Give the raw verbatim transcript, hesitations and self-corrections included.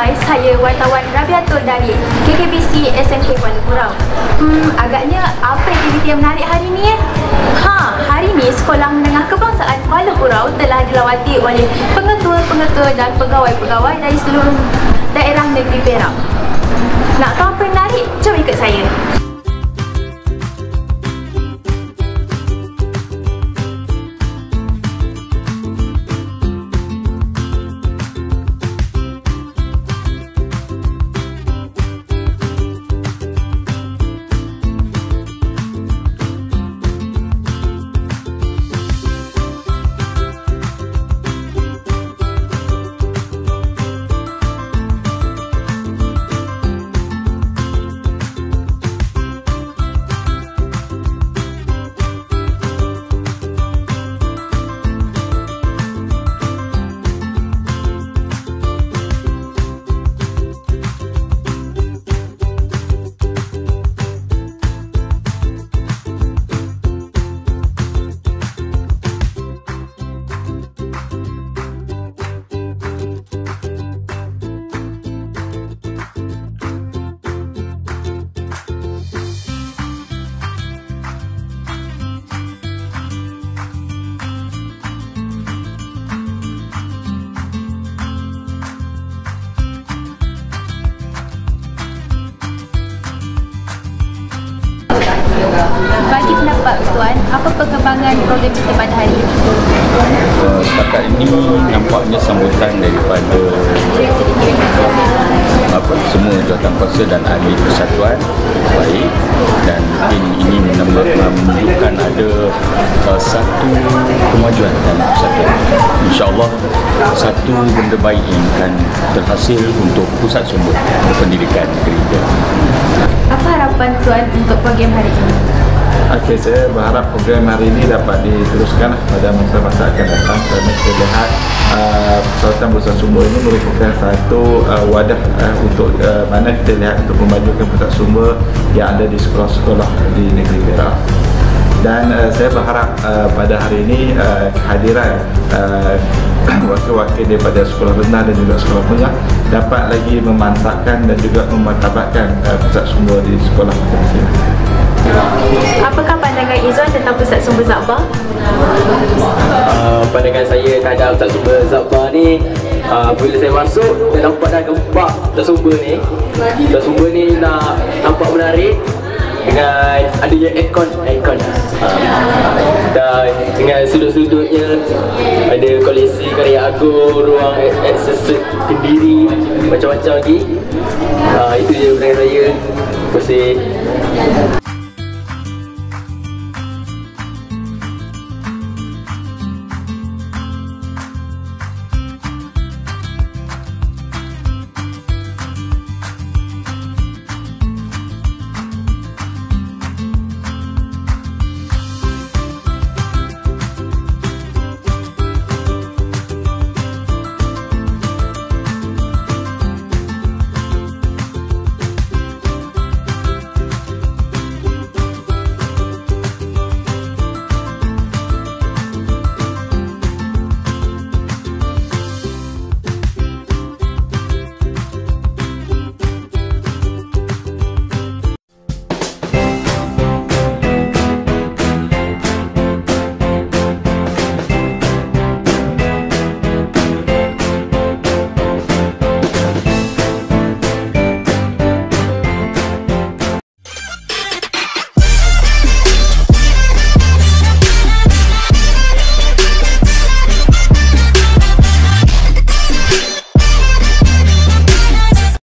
Hai, saya wartawan Rabiatul dari K K B C S M K Kuala Kurau. Hmm, agaknya apa aktiviti yang menarik hari ni eh? Ha, hari ni Sekolah Menengah Kebangsaan Kuala Kurau telah dilawati oleh pengetua-pengetua dan pegawai-pegawai dari seluruh daerah negeri Perak. Nak tahu apa yang menarik? Jom ikut saya. Bagi pendapat Tuan, apa perkembangan program kita pada hari ini? Uh, setakat ini nampaknya sambutan daripada apa semua jawatankuasa dan ahli persatuan baik, dan mungkin ini menunjukkan ada uh, satu kemajuan dalam persatuan. InsyaAllah satu benda baik yang akan terhasil untuk pusat sumber pendidikan negeri kita. Apa harapan Tuan untuk program hari ini? Okey, saya berharap program hari ini dapat diteruskan pada masa-masa akan datang, kerana kita lihat uh, persatuan pusat sumber ini merupakan satu uh, wadah uh, untuk uh, mana kita lihat untuk memajukan pusat sumber yang ada di sekolah-sekolah di negeri Perak. Dan uh, saya berharap uh, pada hari ini uh, kehadiran uh, wakil-wakil daripada sekolah rendah dan juga sekolah menengah dapat lagi memantapkan dan juga memartabatkan uh, pusat sumber di sekolah kita. Apakah pandangan Izzuan tentang pusat sumber Zabbar? Uh, pandangan saya terhadap pusat sumber Zabbar ni, uh, bila saya masuk, saya nampak dah gempak pusat sumber ni. Pusat sumber ni nak nampak menarik dengan adanya aircon, aircon. Uh, dan dengan sudut-sudutnya ada koleksi karya agung, ruang akses kendiri, macam-macam lagi. Uh, itu je pandangan saya. Terima kasih.